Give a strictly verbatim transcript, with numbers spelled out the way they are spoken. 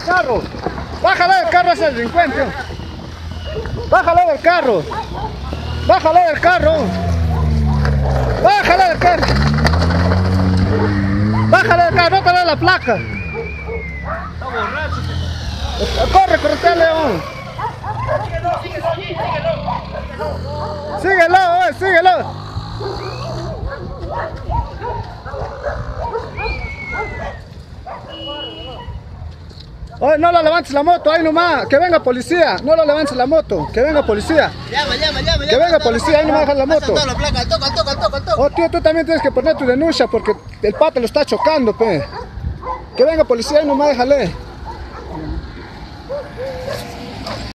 carro. Bájale del carro ese delincuente. Bájale del carro. Bájale del carro. Bájale del carro. Bájale del carro, no te da la placa. Está borracho. Corre, corre, León. Síguelo, síguelo, síguelo. Síguelo, eh, síguelo. Oye, no lo levantes la moto, ahí nomás, que venga policía, no lo levantes la moto, que venga policía. Llama, llama, llama. Que venga policía, ahí nomás deja la moto. La placa, al toque, al toque, al toque, al toque. Oh, tío, tú también tienes que poner tu denuncia porque el pata lo está chocando, pe. Que venga policía, ahí nomás déjale.